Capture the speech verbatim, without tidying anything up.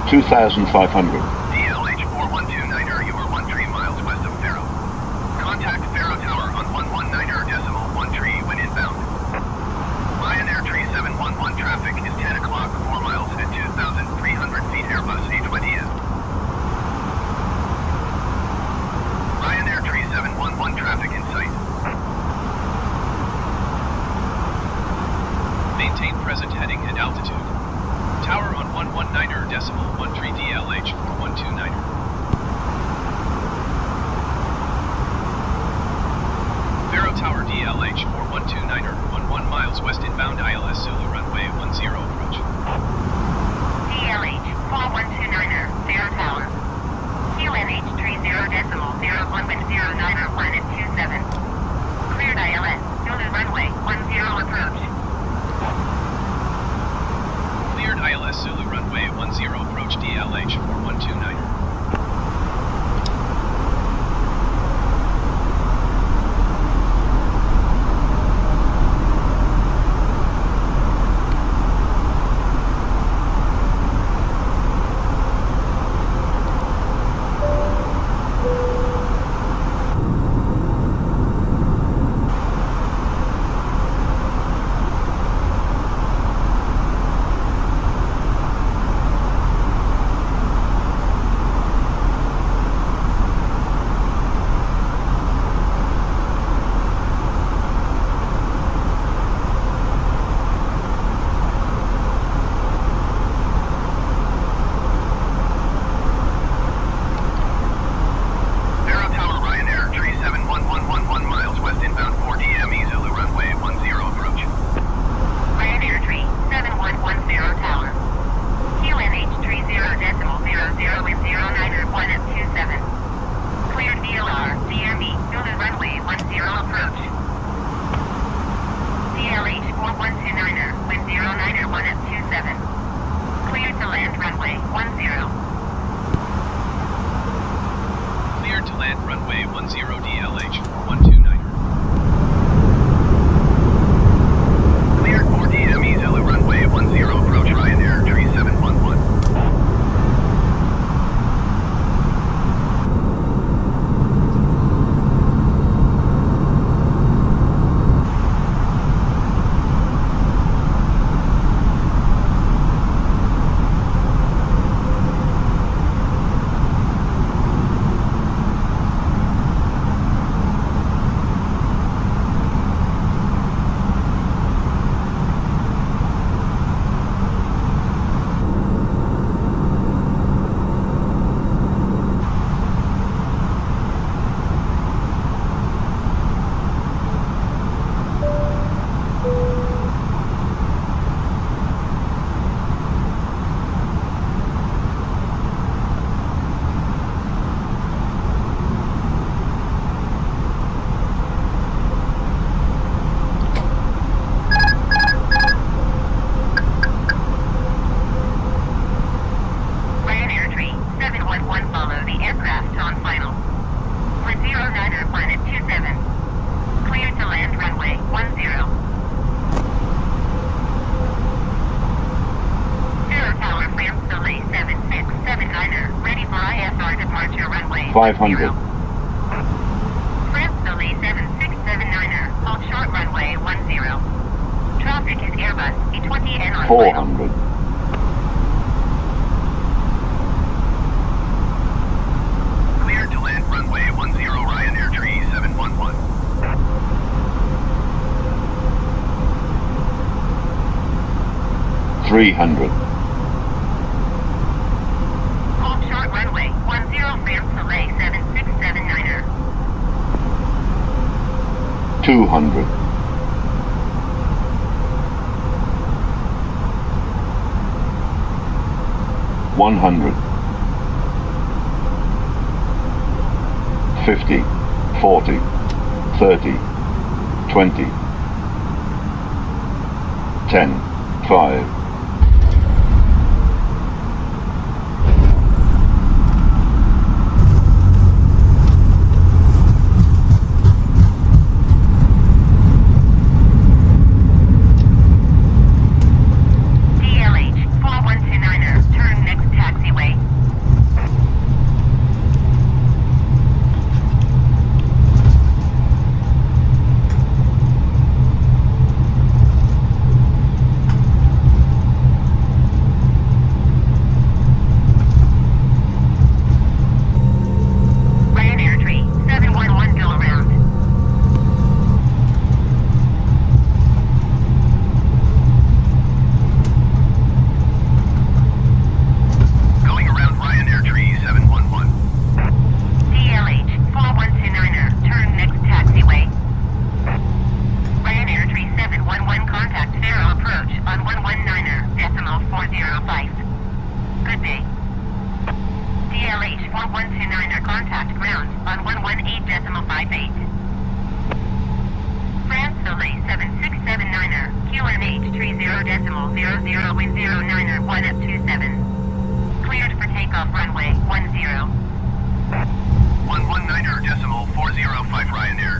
two thousand five hundred. D L H four one two niner, you are one three miles west of Faro. Contact Faro Tower on one one niner decimal one tree when inbound. Ryanair tree seven one one traffic is ten o'clock, four miles at two thousand three hundred feet Airbus A twenty M. Ryanair tree seven one one traffic in sight. Maintain present heading and altitude. Tower on one one niner decimal one three D L H four one two niner. Faro Tower D L H four one two niner, one one miles west inbound I L S Zulu runway one zero approach. D L H four one two niner, Faro Tower. Q N H three zero decimal zero one wind zero niner one at two seven. Cleared I L S, Zulu runway one zero approach. Cleared I L S Zulu runway one zero approach D L H four one two niner. five hundred. France Philly seven six seven niner, hold short runway one zero. Traffic is Airbus A twenty N on four hundred. Cleared to land runway one zero Ryanair tree seven one one. three hundred. Hold short runway one zero France Philly seven six seven niner. two hundred. one hundred. fifty. forty. thirty. twenty. ten. five. D L H four one two niner, turn next taxiway. Good day. D L H four one two niner, contact ground on one one eight decimal five eight. France Soleil seven six seven niner, Q N H three zero decimal zero zero wind zero niner one up two seven. Cleared for takeoff runway one zero. one one niner decimal four zero five Ryanair.